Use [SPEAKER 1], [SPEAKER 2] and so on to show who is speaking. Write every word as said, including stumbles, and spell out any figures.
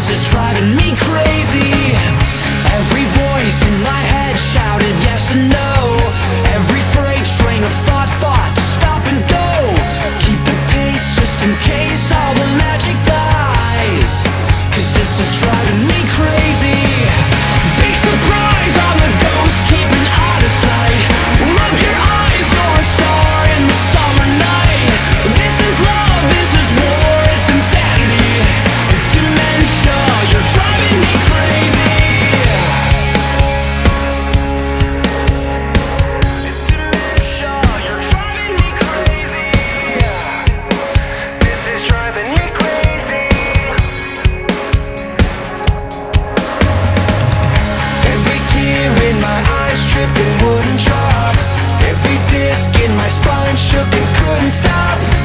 [SPEAKER 1] is driving me crazy. Every voice in my head shouted yes and no. Every freight train of thought thought to stop and go. Keep the pace just in case all the magic dies, 'cause this is driving me crazy. Big surprise, I'm the ghost keeping out of sight. Rub your eyes, you're a star in the summer night. This is love, this is war, it's insanity. Dementia, you're driving me crazy. Dementia, you're driving me crazy. This is driving me crazy. Every tear in my eyes dripped and wouldn't drop. Every disc in my spine shook and couldn't stop.